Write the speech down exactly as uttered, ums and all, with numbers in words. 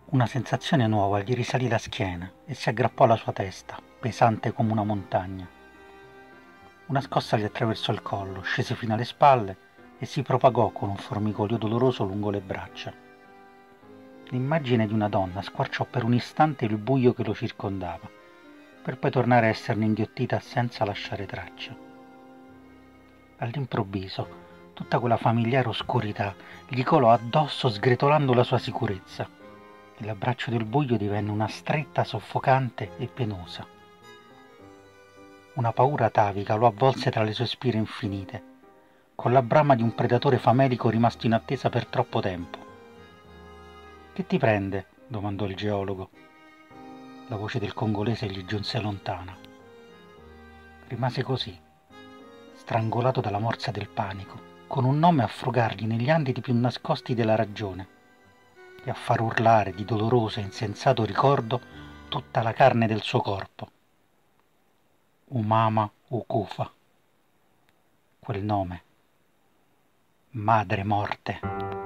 Una sensazione nuova gli risalì la schiena e si aggrappò alla sua testa, pesante come una montagna. Una scossa gli attraversò il collo, scese fino alle spalle e si propagò con un formicolio doloroso lungo le braccia. L'immagine di una donna squarciò per un istante il buio che lo circondava, per poi tornare a esserne inghiottita senza lasciare traccia. All'improvviso, tutta quella familiare oscurità gli colò addosso sgretolando la sua sicurezza, e l'abbraccio del buio divenne una stretta soffocante e penosa. Una paura atavica lo avvolse tra le sue spire infinite, con la brama di un predatore famelico rimasto in attesa per troppo tempo. «Che ti prende?» domandò il geologo. La voce del congolese gli giunse lontana. Rimase così, strangolato dalla morsa del panico, con un nome a frugargli negli anditi più nascosti della ragione e a far urlare di doloroso e insensato ricordo tutta la carne del suo corpo. Umama Ukufa. Quel nome. Madre morte.